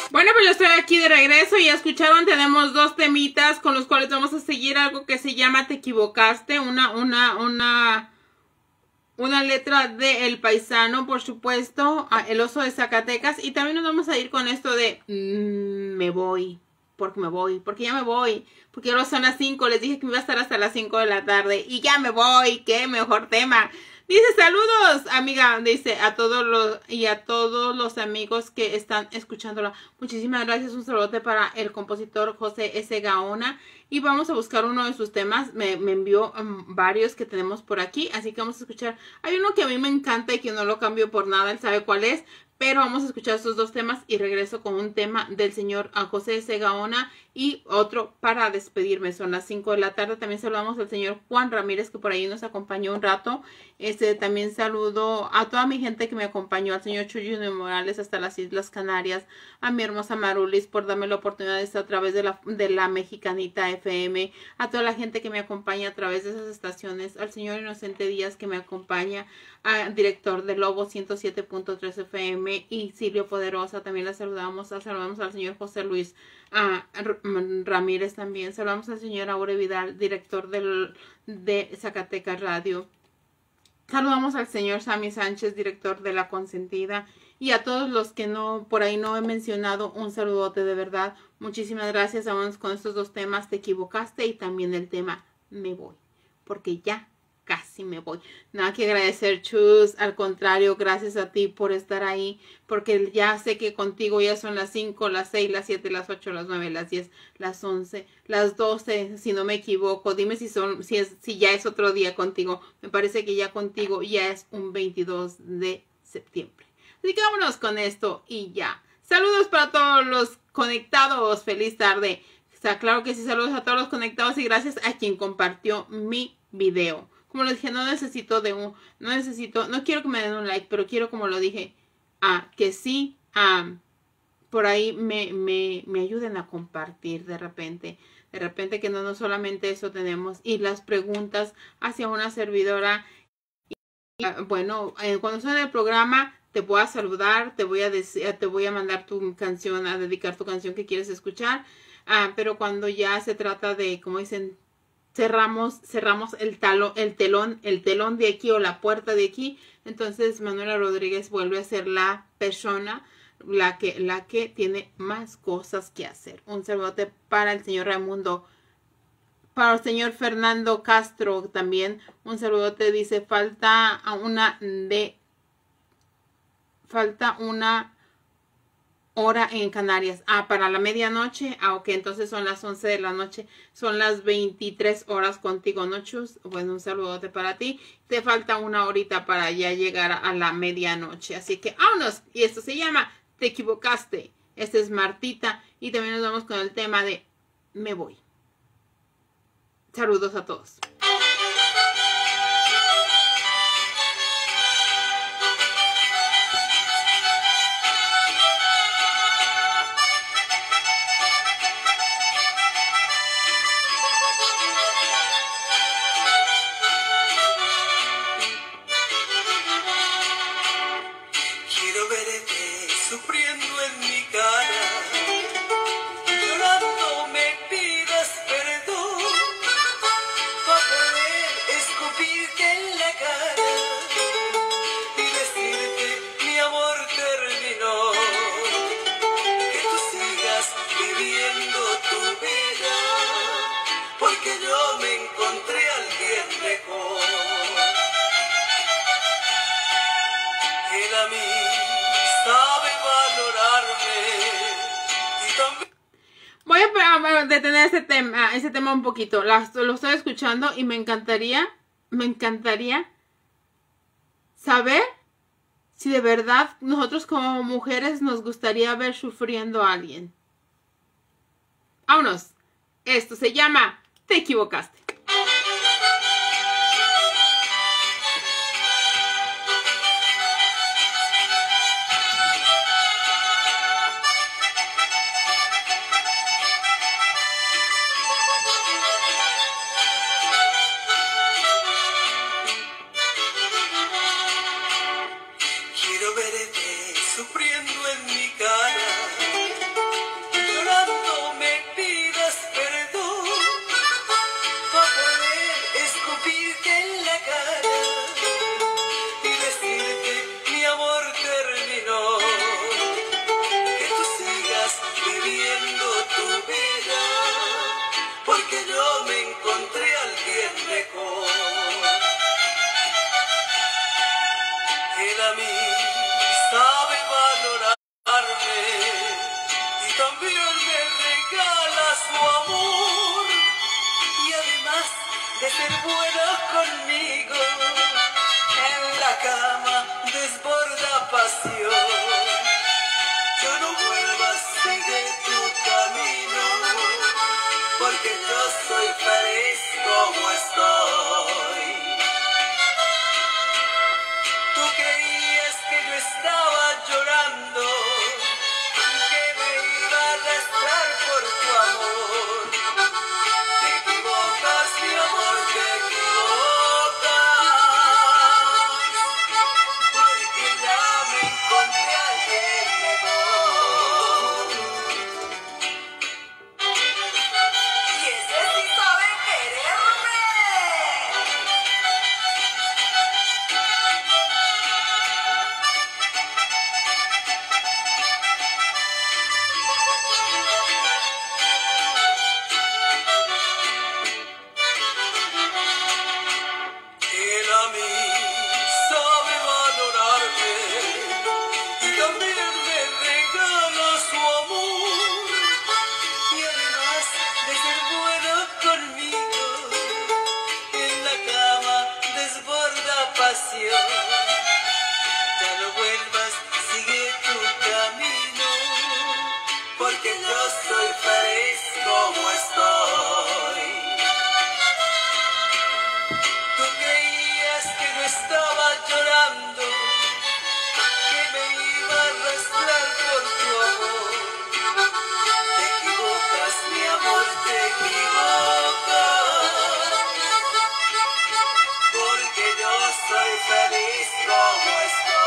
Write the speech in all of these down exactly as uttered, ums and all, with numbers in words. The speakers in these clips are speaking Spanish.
Bueno, pues yo estoy aquí de regreso y ya escucharon, tenemos dos temitas con los cuales vamos a seguir algo que se llama Te equivocaste, una, una, una, una letra de El Paisano, por supuesto, El Oso de Zacatecas, y también nos vamos a ir con esto de mmm, me voy, porque me voy, porque ya me voy, porque ahora son las cinco, les dije que me iba a estar hasta las cinco de la tarde y ya me voy, qué mejor tema. Dice, saludos, amiga, dice, a todos los, y a todos los amigos que están escuchándola. Muchísimas gracias, un saludote para el compositor José S. Gaona. Y vamos a buscar uno de sus temas, me, me envió um, varios que tenemos por aquí, así que vamos a escuchar. Hay uno que a mí me encanta y que no lo cambio por nada, él sabe cuál es. Pero vamos a escuchar estos dos temas y regreso con un tema del señor José S. Gaona y otro para despedirme. Son las cinco de la tarde. También saludamos al señor Juan Ramírez, que por ahí nos acompañó un rato. Este, también saludo a toda mi gente que me acompañó, al señor Chuyuno Morales hasta las Islas Canarias, a mi hermosa Marulis por darme la oportunidad de estar a través de la, de la Mexicanita F M, a toda la gente que me acompaña a través de esas estaciones, al señor Inocente Díaz que me acompaña, al director de Lobo ciento siete punto tres F M, y Silvio Poderosa, también la saludamos, saludamos al señor José Luis a Ramírez también, saludamos al señor Aure Vidal, director del, de Zacatecas Radio, saludamos al señor Sammy Sánchez, director de La Consentida, y a todos los que no, por ahí no he mencionado, un saludote de verdad, muchísimas gracias. Vamos con estos dos temas, Te equivocaste, y también el tema Me voy, porque ya casi me voy. Nada que agradecer, Chus, al contrario, gracias a ti por estar ahí, porque ya sé que contigo ya son las cinco, las seis, las siete, las ocho, las nueve, las diez, las once, las doce, si no me equivoco. Dime si son, si es, si ya es otro día contigo. Me parece que ya contigo ya es un veintidós de septiembre. Así que vámonos con esto y ya. Saludos para todos los conectados. Feliz tarde. O sea, claro que sí, saludos a todos los conectados y gracias a quien compartió mi video. Como les dije, no necesito de un, no necesito, no quiero que me den un like, pero quiero, como lo dije, ah, que sí, ah, por ahí me, me, me ayuden a compartir de repente. De repente que no, no solamente eso tenemos. Y las preguntas hacia una servidora. Y, ah, bueno, eh, cuando suene el programa, te voy a saludar, te voy a decir, te voy a mandar tu canción, a dedicar tu canción que quieres escuchar. Ah, pero cuando ya se trata de, como dicen, cerramos cerramos el talo, el telón, el telón de aquí o la puerta de aquí, entonces Manuela Rodríguez vuelve a ser la persona la que la que tiene más cosas que hacer. Un saludote para el señor Raimundo, para el señor Fernando Castro también, un saludote, dice, falta una de falta una hora en Canarias. Ah, para la medianoche. Ah, ok, entonces son las once de la noche. Son las veintitrés horas contigo, ¿no, Chus? Bueno, un saludote para ti. Te falta una horita para ya llegar a la medianoche. Así que vámonos. Y esto se llama Te equivocaste. Este es Martita. Y también nos vamos con el tema de Me voy. Saludos a todos. Voy a detener ese tema, ese tema un poquito. Las, lo estoy escuchando y me encantaría, me encantaría saber si de verdad nosotros como mujeres nos gustaría ver sufriendo a alguien. Vámonos. Esto se llama Te equivocaste. Quiero verte sufriendo en mi cara. a mí sabe valorarme y también me regala su amor, y además de ser buena conmigo, en la cama desborda pasión. Yo no vuelvas, sigue tu camino, porque yo soy feliz como estoy. Tú creías que yo estaba llorando, que me iba a arrastrar por tu amor. Te equivocas, mi amor, te equivocas, porque ya me encontré a alguien mejor. Y ese sí sabe quererme. Él a mí sabe valorarme y también me regala su amor, y además de ser bueno conmigo, en la cama desborda pasión. Ya no vuelvas, sigue tu camino, porque yo soy feliz como estoy. Tú creías que no estaba llorando, que me iba a arrastrar por tu amor. Te equivocas, mi amor, te equivocas, porque yo soy feliz como estoy.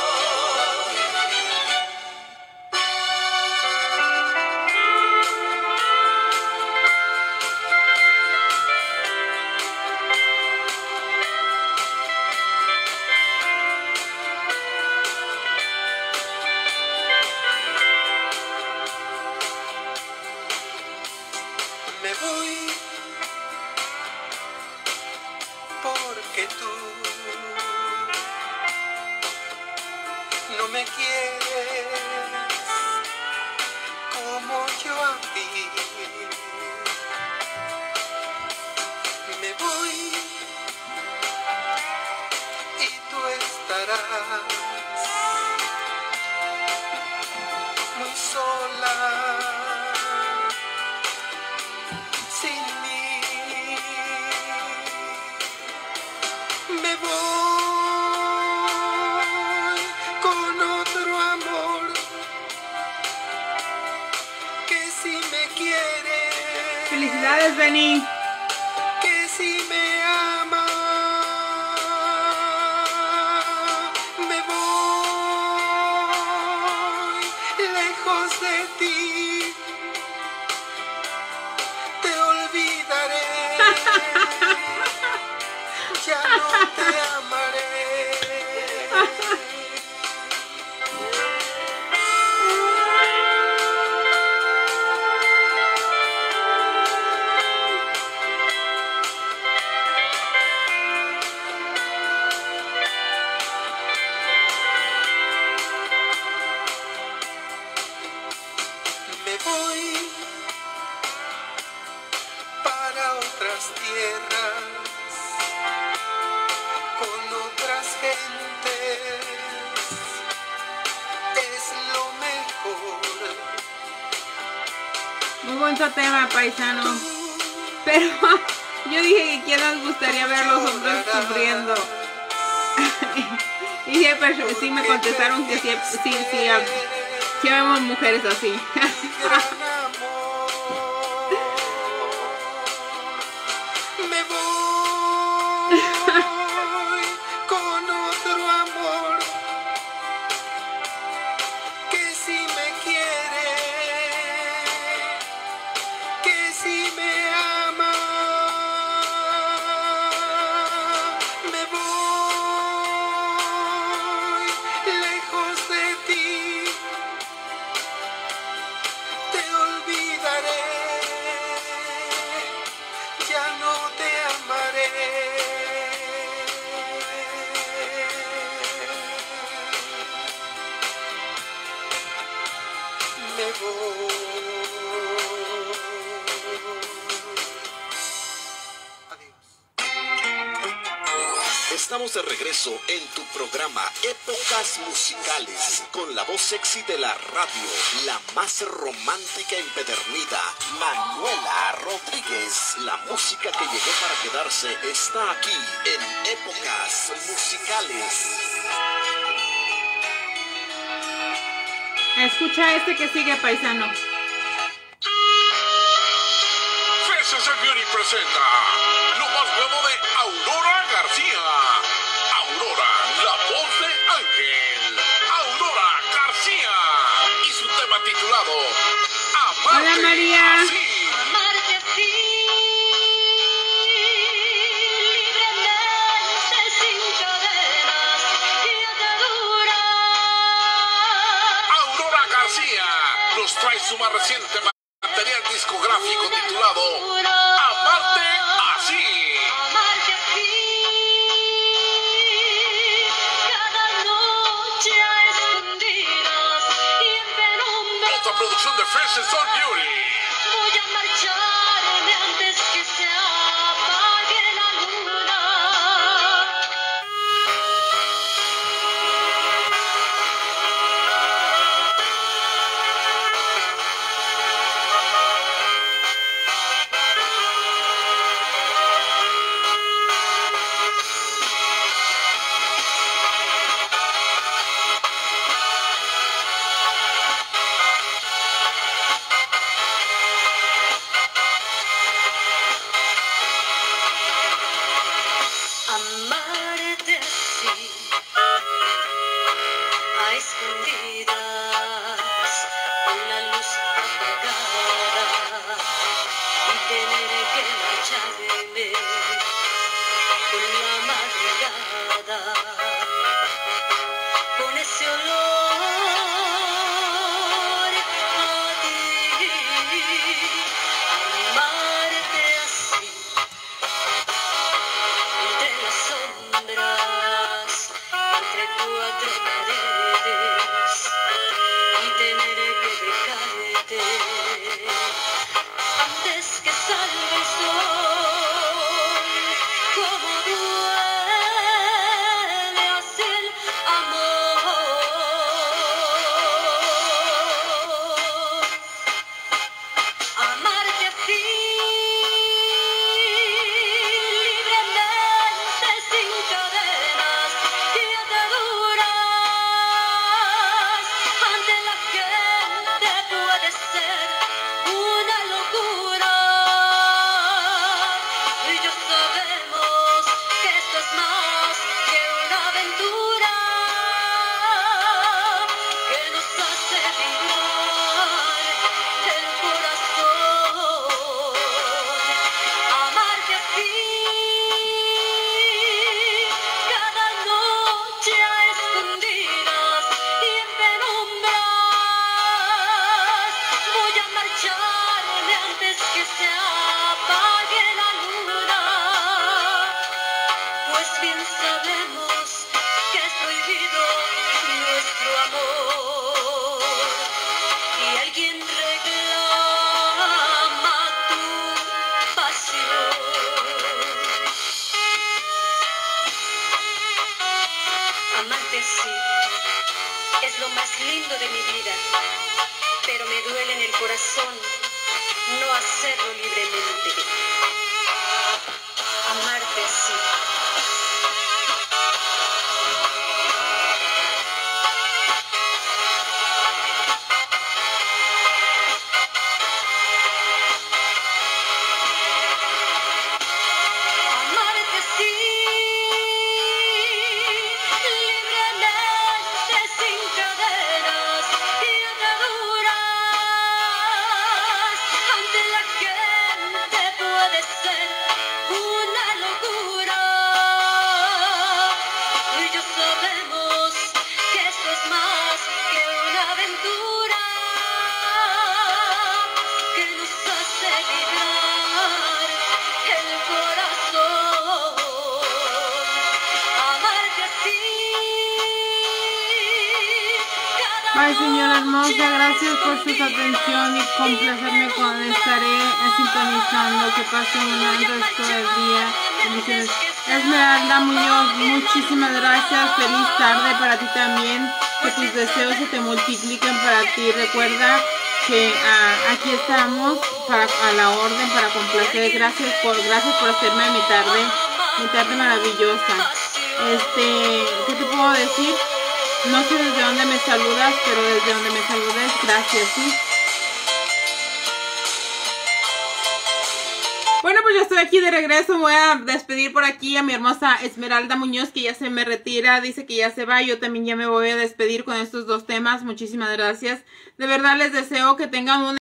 Me voy porque tú no me quieres como yo a ti. Me voy y tú estarás muy sola sin mí. Me voy con otro amor que si me quiere, Felicidades, Benny. que si me ama. Me voy lejos de ti, te olvidaré, ya no te amaré. Me voy para otras tierras, con otras gentes, es lo mejor. Muy bonito tema, paisano. Pero yo dije que quién nos gustaría ver a los hombres sufriendo. Y sí, pero sí me contestaron que sí, sí, sí, ah, sí vemos mujeres así. Me voy con otro amor que si me quiere, que si me ama. Me voy lejos de ti, te olvido. me voy. Estamos de regreso en tu programa Épocas Musicales, con la voz sexy de la radio, la más romántica empedernida, Manuela Rodríguez. La música que llegó para quedarse está aquí en Épocas Musicales. Escucha este que sigue, paisano. Faces and Beauty presenta lo más nuevo de Aurora García. Aurora, la voz de Ángel. Aurora García. Y su tema titulado Amarte. Hola, María. Así. Amarte así, libremente, sin cadenas y ataduras. Aurora García nos trae su más reciente material discográfico titulado Amarte Así. Amarte así, cada noche a escondidas y en penumbra. Otra producción de Faces and Beauty. Voy a marcharme antes que se apague la luna. Amarte así, a escondidas, con la luz apagada, y tener que marcharme con la madrugada, con ese olor a ti. Amarte así, entre las sombras, entre cuatro paredes, y tener que dejarte antes que salga el sol. Como duele así el amor. Amarte así, libremente, sin cadenas y ataduras. Ante la gente puede ser una locura, y yo sabemos que esto es más que una aventura que nos hace vibrar el corazón. Amarte así, cada noche a escondidas y en penumbras. Voy a marcharme antes que se apague la luna, pues bien sabemos que es prohibido nuestro amor, y alguien reclama tu pasión. Amarte así es lo más lindo de mi vida, pero me duele en el corazón no hacerlo libremente. Amarte así. Amarte así, libremente, sin cadenas y ataduras. Ante la gente puede ser una locura, y yo sabemos que esto es más que una aventura que nos hace vibrar el corazón. Amarte así, cada Ay, señora hermosa, gracias por su atención y complacerme con estaré sintonizando. Que pase un gran resto del día. Bendiciones. Esmeralda Muñoz, muchísimas gracias. Feliz tarde para ti también. Que tus deseos se te multipliquen para ti. Recuerda que uh, aquí estamos para a la orden, para complacer. Gracias por, gracias por hacerme mi tarde, mi tarde maravillosa. Este, ¿qué te puedo decir? No sé desde dónde me saludas, pero desde donde me saludes, gracias, ¿sí? Bueno, pues ya estoy aquí de regreso. Voy a despedir por aquí a mi hermosa Esmeralda Muñoz, que ya se me retira, dice que ya se va. Yo también ya me voy a despedir con estos dos temas. Muchísimas gracias. De verdad les deseo que tengan un